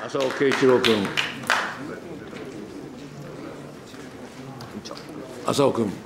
浅尾慶一郎君。浅尾君。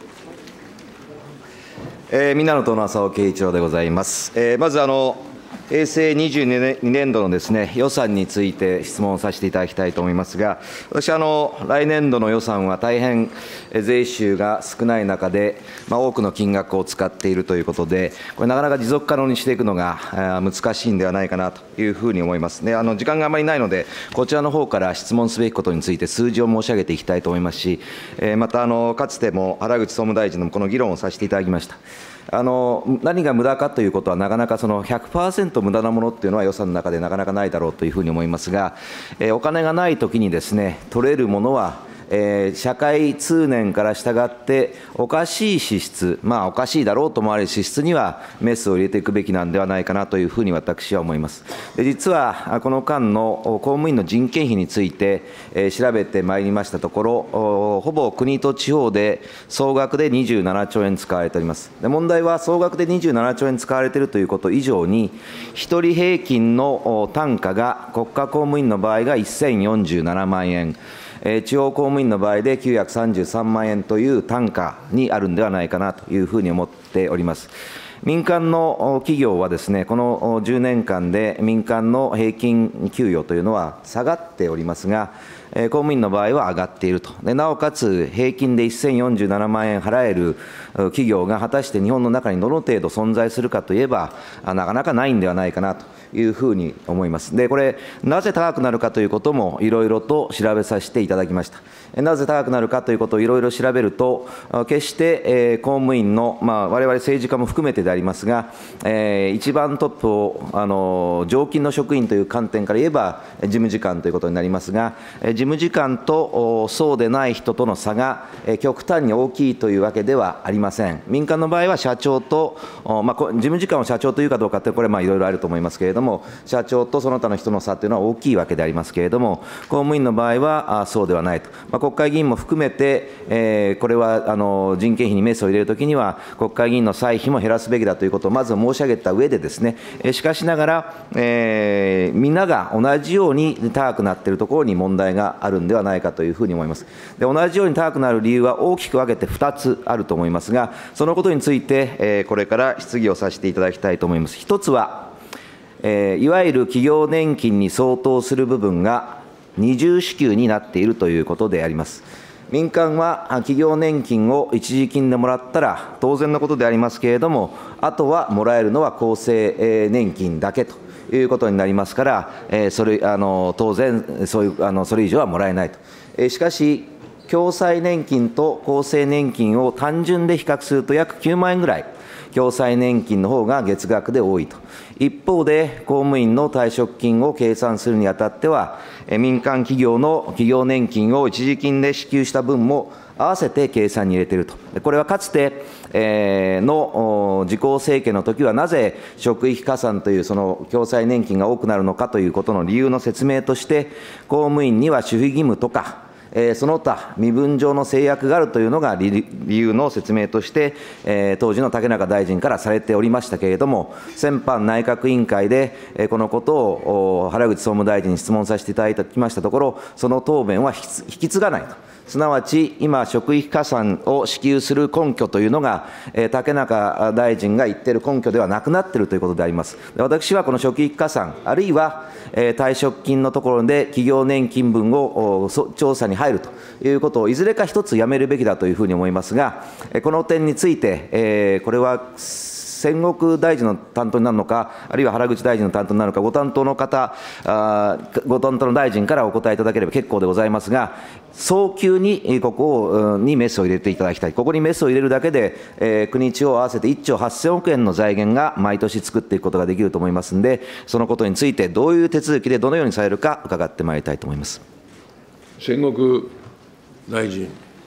みんなの党の浅尾慶一郎でございます。まず平成22年度のですね、予算について質問させていただきたいと思いますが、私来年度の予算は大変税収が少ない中で、多くの金額を使っているということで、これなかなか持続可能にしていくのが難しいんではないかなというふうに思いますね。時間があまりないので、こちらの方から質問すべきことについて数字を申し上げていきたいと思いますし、またかつても原口総務大臣のこの議論をさせていただきました。何が無駄かということは、なかなか100% 無駄なものっていうのは予算の中でなかなかないだろうというふうに思いますが、お金がないときにですね、取れるものは、社会通念から従っておかしい支出、おかしいだろうと思われる支出にはメスを入れていくべきなんではないかなというふうに私は思います。で、実はこの間の公務員の人件費について調べてまいりましたところ、ほぼ国と地方で総額で27兆円使われております。で、問題は総額で27兆円使われているということ以上に、1人平均の単価が国家公務員の場合が1047万円、地方公務員の場合で933万円という単価にあるんではないかなというふうに思っております。民間の企業はですね、この10年間で民間の平均給与というのは下がっておりますが、公務員の場合は上がっていると。で、なおかつ平均で1047万円払える企業が果たして日本の中にどの程度存在するかといえば、なかなかないんではないかなというふうに思います。で、これ、なぜ高くなるかということもいろいろと調べさせていただきました。なぜ高くなるかということをいろいろ調べると、決して公務員の、我々政治家も含めてでありますが、一番トップを常勤の職員という観点から言えば、事務次官ということになりますが、事務次官とそうでない人との差が極端に大きいというわけではありません。民間の場合は社長と、事務次官を社長というかどうかって、これはいろいろあると思いますけれども、社長とその他の人の差というのは大きいわけでありますけれども、公務員の場合はそうではないと。国会議員も含めて、これは人件費にメスを入れるときには、国会議員の歳費も減らすべきだということをまず申し上げた上でですね、しかしながら、みんなが同じように高くなっているところに問題があるんではないかというふうに思います。で、同じように高くなる理由は大きく分けて2つあると思いますが、そのことについて、これから質疑をさせていただきたいと思います。一つは、いわゆる企業年金に相当する部分が二重支給になっているということであります。民間は企業年金を一時金でもらったら当然のことでありますけれども、あとはもらえるのは厚生年金だけということになりますから、当然そういうそれ以上はもらえないと。しかし、共済年金と厚生年金を単純で比較すると約9万円ぐらい、共済年金の方が月額で多いと。一方で、公務員の退職金を計算するにあたっては、民間企業の企業年金を一時金で支給した分も合わせて計算に入れていると。これはかつての自公政権の時は、なぜ職域加算というその共済年金が多くなるのかということの理由の説明として、公務員には守秘義務とか、その他身分上の制約があるというのが理由の説明として、当時の竹中大臣からされておりましたけれども、先般内閣委員会でこのことを原口総務大臣に質問させていただいてきましたところ、その答弁は引き継がないと。すなわち、今、職域加算を支給する根拠というのが、竹中大臣が言っている根拠ではなくなっているということであります。私はこの職域加算、あるいは退職金のところで企業年金分を調査に入るということを、いずれか一つやめるべきだというふうに思いますが、この点について、これは戦国大臣の担当になるのか、あるいは原口大臣の担当になるのか、ご担当の方、ご担当の大臣からお答えいただければ結構でございますが、早急にここにメスを入れていただきたい。ここにメスを入れるだけで、国地方合わせて1兆8000億円の財源が毎年作っていくことができると思いますので、そのことについてどういう手続きでどのようにされるか伺ってまいりたいと思います。 戦国大臣。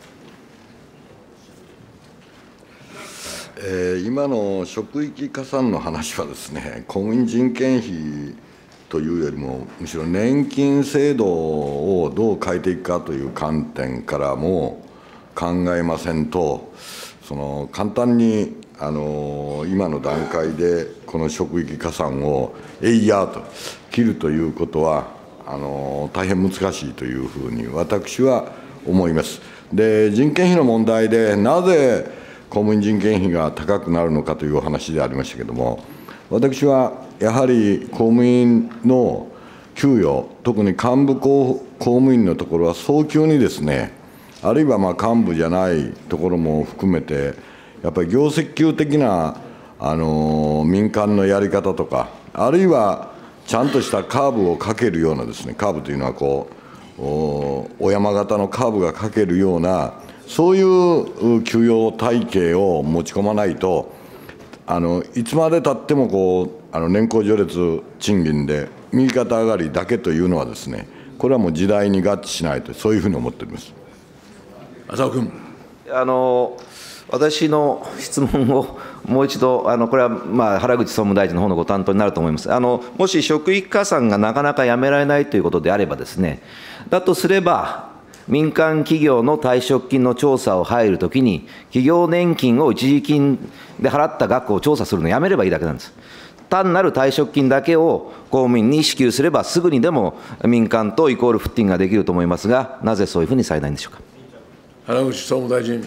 今の職域加算の話はですね、公務員人件費というよりも、むしろ年金制度をどう変えていくかという観点からも考えませんと、簡単に今の段階でこの職域加算をえいやと切るということは大変難しいというふうに私は思います。で、人件費の問題で、なぜ公務員人件費が高くなるのかというお話でありましたけれども、私はやはり公務員の給与、特に幹部公務員のところは早急にですね、あるいは幹部じゃないところも含めて、やっぱり業績給的な民間のやり方とか、あるいはちゃんとしたカーブをかけるようなですね、カーブというのはお山型のカーブがかけるような、そういう給与体系を持ち込まないと、いつまでたっても年功序列賃金で右肩上がりだけというのはですね、これはもう時代に合致しないと、そういうふうに思っております。 浅尾君。 私の質問をもう一度、これは原口総務大臣の方のご担当になると思います。もし職域加算がなかなかやめられないということであればですね、だとすれば、民間企業の退職金の調査を入るときに、企業年金を一時金で払った額を調査するのをやめればいいだけなんです。単なる退職金だけを公務員に支給すれば、すぐにでも民間とイコールフッティングができると思いますが、なぜそういうふうにされないんでしょうか。 原口総務大臣。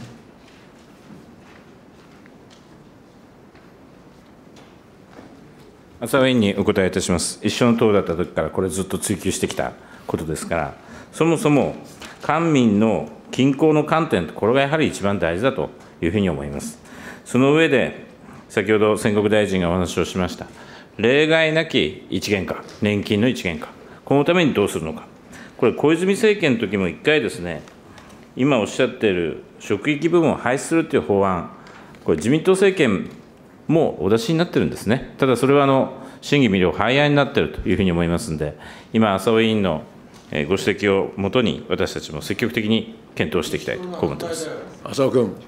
浅尾委員にお答えいたします。一緒の党だったときからこれずっと追及してきたことですから、そもそも官民の均衡の観点、これがやはり一番大事だというふうに思います。その上で、先ほど仙国大臣がお話をしました、例外なき一元化、年金の一元化、このためにどうするのか、これ、小泉政権の時も一回ですね、今おっしゃっている職域部分を廃止するという法案、これ、自民党政権もお出しになってるんですね。ただそれは審議未了、廃案になっているというふうに思いますので、今、浅尾委員のご指摘をもとに、私たちも積極的に検討していきたいと思っています。 浅尾君。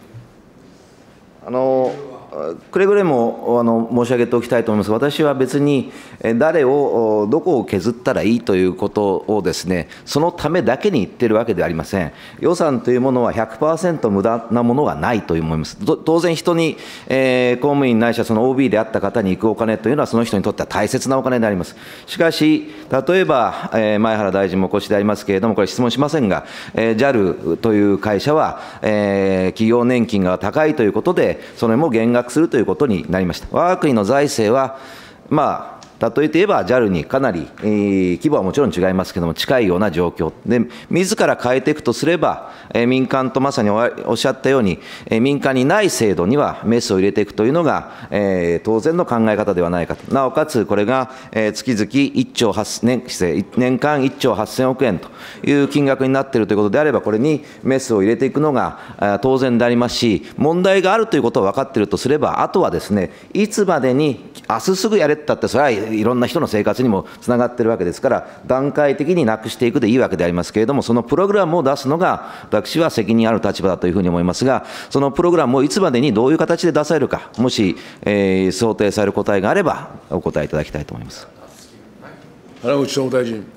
くれぐれも申し上げておきたいと思います。私は別に誰をどこを削ったらいいということをですね、そのためだけに言ってるわけではありません。予算というものは 100% 無駄なものはないと思います。当然人に、公務員ないしはその OB であった方に行くお金というのはその人にとっては大切なお金であります。しかし例えば、前原大臣もお越しでありますけれども、これ質問しませんが、JAL という会社は、企業年金が高いということで、それも減額するということになりました。我が国の財政は、例えて言えば JAL にかなり、規模はもちろん違いますけれども、近いような状況で、自ら変えていくとすれば、民間とまさにおっしゃったように、民間にない制度にはメスを入れていくというのが、当然の考え方ではないかと。なおかつ、これが月々年間1兆8000億円という金額になっているということであれば、これにメスを入れていくのが当然でありますし、問題があるということを分かっているとすれば、あとはですね、いつまでに、明日すぐやれって言ったって、それはいろんな人の生活にもつながっているわけですから、段階的になくしていくでいいわけでありますけれども、そのプログラムを出すのが、私は責任ある立場だというふうに思いますが、そのプログラムをいつまでにどういう形で出されるか、もし、想定される答えがあれば、お答えいただきたいと思います。 原口総務大臣。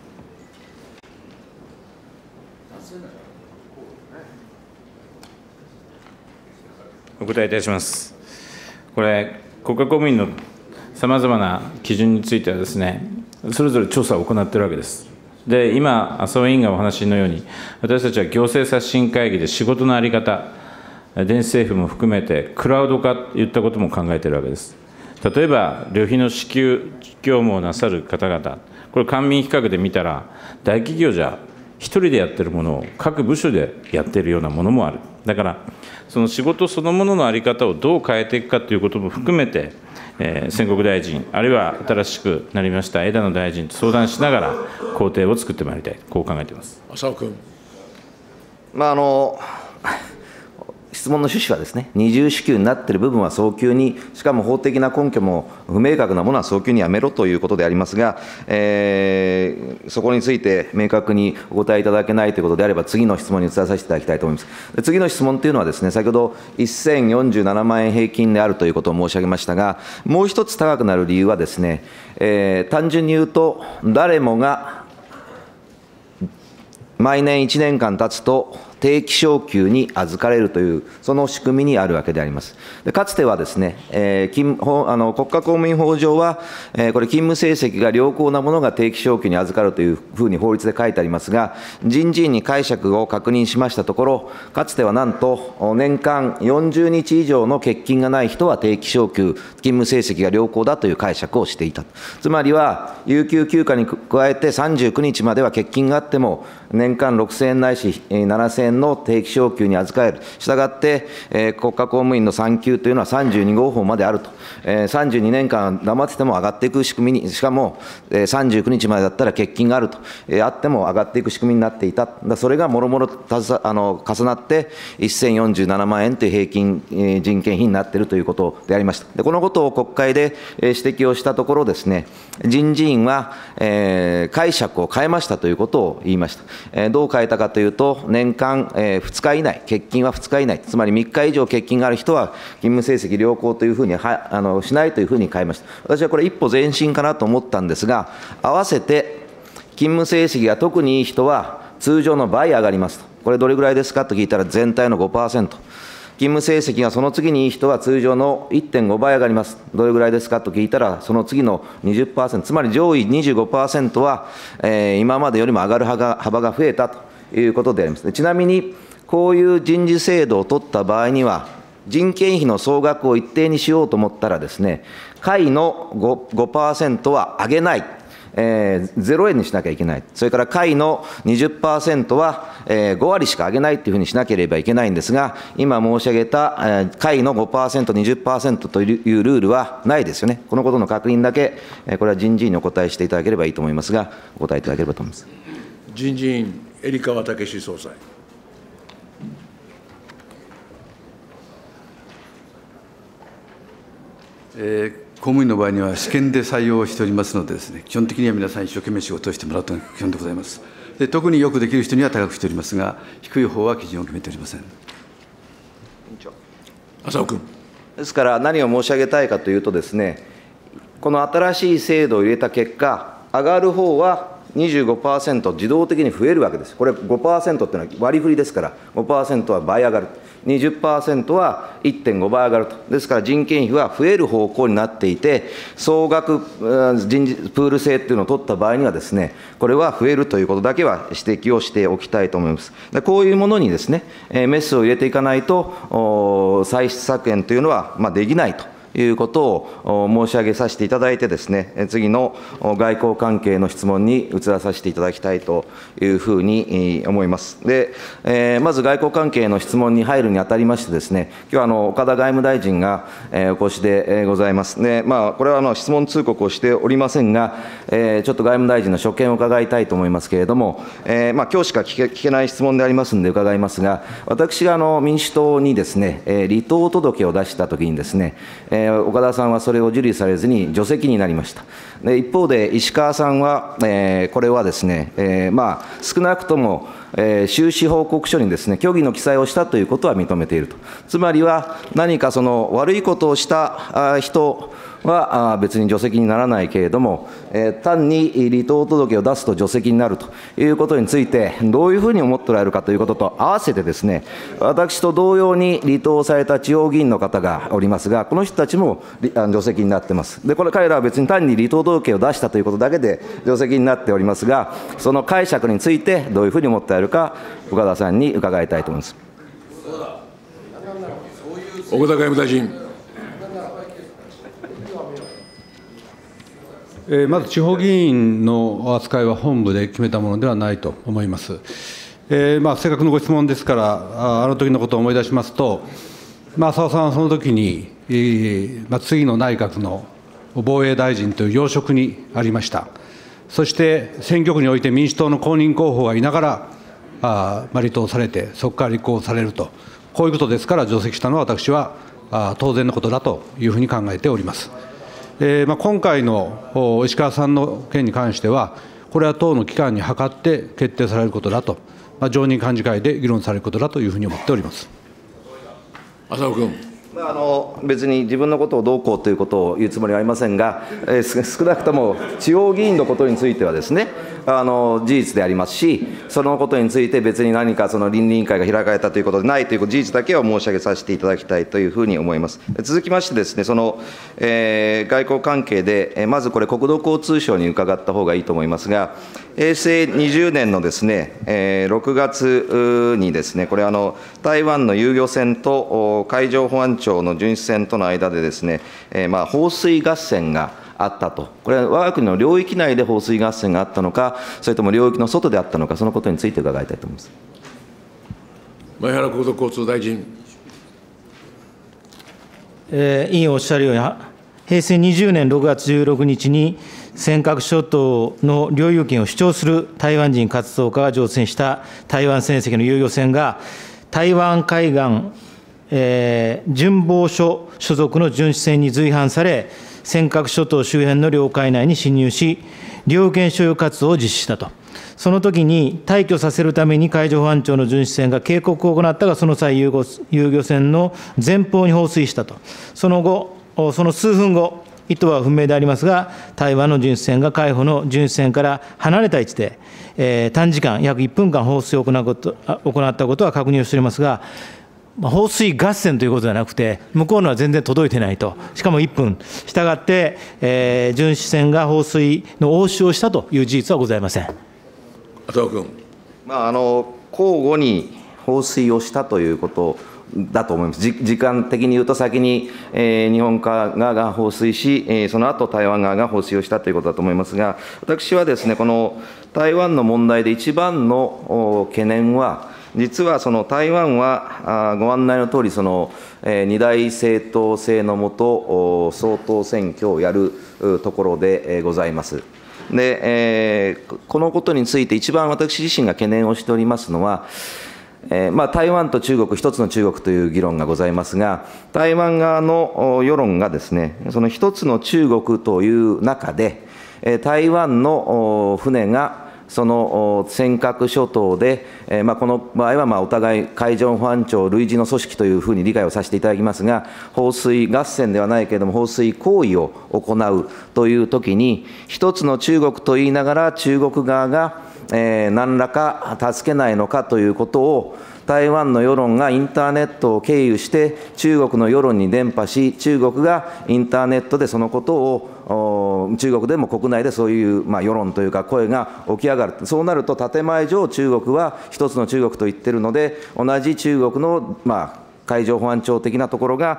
お答えいたします。これ、国家公務員のさまざまな基準についてはですね、それぞれ調査を行っているわけです。で、今、浅尾委員がお話のように、私たちは行政刷新会議で仕事の在り方、電子政府も含めて、クラウド化といったことも考えているわけです。例えば、旅費の支給業務をなさる方々、これ、官民比較で見たら、大企業じゃ一人でやってるものを各部署でやっているようなものもある。だから、その仕事そのものの在り方をどう変えていくかということも含めて、仙国大臣、あるいは新しくなりました枝野大臣と相談しながら、工程を作ってまいりたい、こう考えています。 浅尾君。 質問の趣旨はですね、二重支給になっている部分は早急に、しかも法的な根拠も不明確なものは早急にやめろということでありますが、そこについて明確にお答えいただけないということであれば、次の質問に移らさせていただきたいと思います。次の質問というのはですね、先ほど1047万円平均であるということを申し上げましたが、もう一つ高くなる理由はですね、単純に言うと、誰もが毎年1年間経つと、 定期昇給に預かれるという、その仕組みにあるわけであります。でかつてはですね、国家公務員法上は、これ、勤務成績が良好なものが定期昇給に預かるというふうに法律で書いてありますが、人事院に解釈を確認しましたところ、かつてはなんと、年間40日以上の欠勤がない人は定期昇給、勤務成績が良好だという解釈をしていた。つまりは、有給休暇に加えて39日までは欠勤があっても、年間6000円ないし7000円の定期昇給に預かれる。したがって、国家公務員の産休というのは32号法まであると。32年間黙ってても上がっていく仕組みに、しかも39日までだったら欠勤があると。あっても上がっていく仕組みになっていた。それがもろもろ重なって1047万円という平均人件費になっているということでありました。でこのことを国会で指摘をしたところですね、人事院は解釈を変えましたということを言いました。どう変えたかというと、年間2日以内、欠勤は2日以内、つまり3日以上欠勤がある人は勤務成績良好というふうにしないというふうに変えました。私はこれ一歩前進かなと思ったんですが、合わせて勤務成績が特にいい人は通常の倍上がりますと。これどれぐらいですかと聞いたら全体の 5%。勤務成績がその次にいい人は通常の 1.5 倍上がります。どれぐらいですかと聞いたら、その次の 20%、つまり上位 25% は、今までよりも上がる幅が増えたということであります。ちなみに、こういう人事制度を取った場合には、人件費の総額を一定にしようと思ったらですね、下位の 5% は上げない。0円にしなきゃいけない。それから下位の 20% は5割しか上げないというふうにしなければいけないんですが、今申し上げた下位の 5%、20% というルールはないですよね。このことの確認だけ、これは人事院にお答えしていただければいいと思いますが、お答えいただければと思います。 人事院、蝦川武史総裁。 公務員の場合には試験で採用しておりますのでですね、基本的には皆さん一生懸命仕事をしてもらうというのが基本でございます。で特によくできる人には高くしておりますが、低い方は基準を決めておりません。 浅尾君。 ですから、何を申し上げたいかというとですね、この新しい制度を入れた結果、上がる方は25% 自動的に増えるわけです。これ 5% っていうのは割り振りですから、5% は倍上がる。20% は 1.5 倍上がると。ですから人件費は増える方向になっていて、総額人事プール制っていうのを取った場合にはですね、これは増えるということだけは指摘をしておきたいと思います。こういうものにですね、メスを入れていかないと、歳出削減というのはできないということを申し上げさせていただいてですね、次の外交関係の質問に移らさせていただきたいというふうに思います。で、まず外交関係の質問に入るにあたりましてですね、今日は岡田外務大臣がお越しでございます。で、これは質問通告をしておりませんが、ちょっと外務大臣の所見を伺いたいと思いますけれども、今日しか聞けない質問でありますので伺いますが、私が民主党にですね、離党届を出したときにですね、岡田さんはそれを受理されずに除籍になりました。で一方で石川さんは、これはですね、少なくとも、収支報告書にですね、虚偽の記載をしたということは認めていると。つまりは、何かその悪いことをした人は別に除籍にならないけれども、単に離党届を出すと除籍になるということについて、どういうふうに思っておられるかということと合わせてですね、私と同様に離党された地方議員の方がおりますが、この人たちも除籍になっています。で、これ彼らは別に単に離党届を出したということだけで除籍になっておりますが、その解釈についてどういうふうに思っておられるか、岡田さんに伺いたいと思います。 岡田外務大臣。 まず地方議員の扱いは本部で決めたものではないと思います。せっかくのご質問ですから、あの時のことを思い出しますと、浅尾さんはその時に、次の内閣の防衛大臣という要職にありました。そして選挙区において民主党の公認候補がいながら、離党されて、そこから立候補されると、こういうことですから除籍したのは私は当然のことだというふうに考えております。今回の石川さんの件に関しては、これは党の機関に諮って決定されることだと、常任幹事会で議論されることだというふうに思っております。 浅尾君。 別に自分のことをどうこうということを言うつもりはありませんが、少なくとも地方議員のことについてはですね、 事実でありますし、そのことについて別に何かその倫理委員会が開かれたということでないという事実だけを申し上げさせていただきたいというふうに思います。続きましてですね、外交関係で、まずこれ、国土交通省に伺った方がいいと思いますが、平成20年のですね、6月にですね、これ、台湾の遊漁船と海上保安庁の巡視船との間でですね、放水合戦があったと、これは我が国の領域内で放水合戦があったのか、それとも領域の外であったのか、そのことについて伺いたいと思います。 前原国土交通大臣。 委員おっしゃるように、平成20年6月16日に、尖閣諸島の領有権を主張する台湾人活動家が乗船した台湾船籍の遊漁船が、台湾海岸、巡防所所属の巡視船に随伴され、尖閣諸島周辺の領海内に侵入し、領権所有活動を実施したと。その時に退去させるために海上保安庁の巡視船が警告を行ったが、その際、遊漁船の前方に放水したと。その後、その数分後、意図は不明でありますが、台湾の巡視船が海保の巡視船から離れた位置で、短時間、約1分間放水を行ったことは確認をしておりますが、放水合戦ということではなくて、向こうのは全然届いてないと、しかも1分、したがって、巡視船が放水の応酬をしたという事実はございません。 浅尾君。 交互に放水をしたということだと思います。時間的に言うと、先に、日本側が放水し、その後台湾側が放水をしたということだと思いますが、私はですね、この台湾の問題で一番の懸念は、実はその台湾はご案内のとおり、二大政党制のもと、総統選挙をやるところでございます。で、このことについて、一番私自身が懸念をしておりますのは、台湾と中国、一つの中国という議論がございますが、台湾側の世論がですね、その一つの中国という中で、台湾の船がその尖閣諸島で、この場合はお互い海上保安庁類似の組織というふうに理解をさせていただきますが、放水合戦ではないけれども、放水行為を行うというときに、一つの中国と言いながら、中国側が何らか助けないのかということを、台湾の世論がインターネットを経由して中国の世論に伝播し、中国がインターネットでそのことを中国でも国内でそういう世論というか声が起き上がる。そうなると建前上中国は一つの中国と言ってるので、同じ中国の海上保安庁的なところが、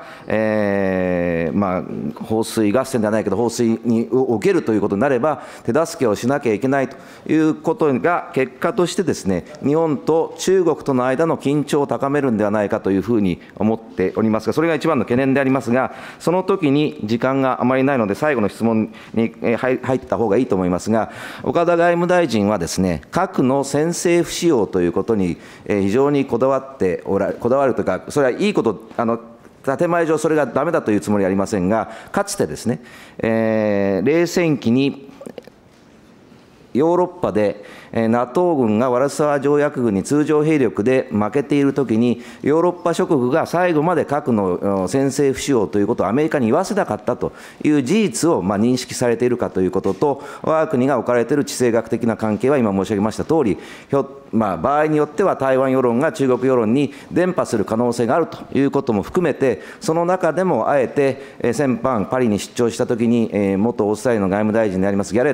放水合戦ではないけど、放水を受けるということになれば、手助けをしなきゃいけないということが、結果としてですね、日本と中国との間の緊張を高めるんではないかというふうに思っておりますが、それが一番の懸念でありますが、その時に時間があまりないので、最後の質問に入った方がいいと思いますが、岡田外務大臣はですね、核の先制不使用ということに非常にこだわるというか、それはいいこと、建前上それがだめだというつもりはありませんが、かつてですね、冷戦期にヨーロッパでNATO 軍がワルシャワ条約軍に通常兵力で負けているときに、ヨーロッパ諸国が最後まで核の先制不使用ということをアメリカに言わせなかったという事実を認識されているかということと、我が国が置かれている地政学的な関係は、今申し上げましたとおり、場合によっては台湾世論が中国世論に伝播する可能性があるということも含めて、その中でもあえて先般パリに出張したときに、元オーストラリアの外務大臣でありますエ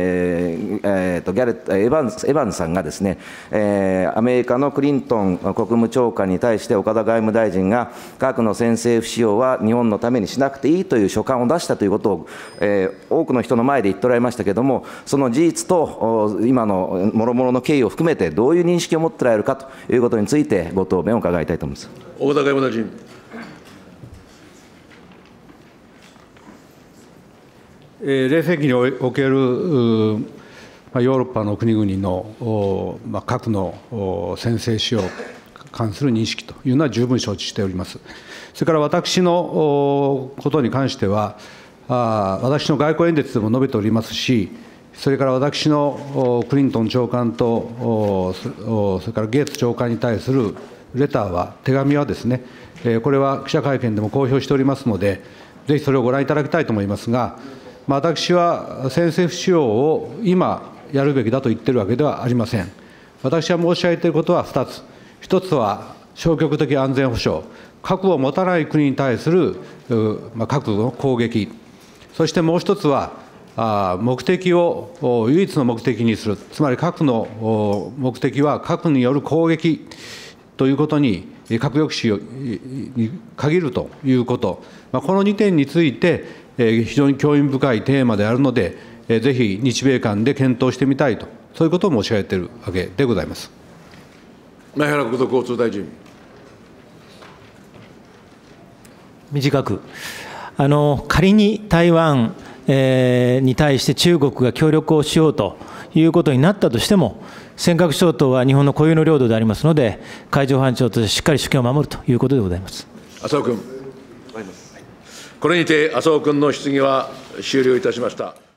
ヴァンスさんがですね、アメリカのクリントン国務長官に対して岡田外務大臣が核の先制不使用は日本のためにしなくていいという書簡を出したということを、多くの人の前で言っておられましたけれども、その事実と今の諸々の経緯を含めてどういう認識を持っておられるかということについてご答弁を伺いたいと思います。 岡田外務大臣。 冷戦期におけるヨーロッパの国々の核の先制使用に関する認識というのは十分承知しております。それから私のことに関しては、私の外交演説でも述べておりますし、それから私のクリントン長官と、それからゲーツ長官に対するレターは、手紙はですね、これは記者会見でも公表しておりますので、ぜひそれをご覧いただきたいと思いますが、私は先制不使用を今、 やるべきだと言っているわけではありません。私が申し上げていることは2つ。1つは消極的安全保障、核を持たない国に対する核の攻撃、そしてもう1つは、目的を唯一の目的にする、つまり核の目的は核による攻撃ということに、核抑止に限るということ、この2点について、非常に興味深いテーマであるので、ぜひ日米間で検討してみたいと、そういうことを申し上げているわけでございます。 前原国土交通大臣。 短く、仮に台湾に対して中国が協力をしようということになったとしても、尖閣諸島は日本の固有の領土でありますので、海上保安庁としてしっかり主権を守るということでございます。 浅尾君。これにて浅尾君の質疑は終了いたしました。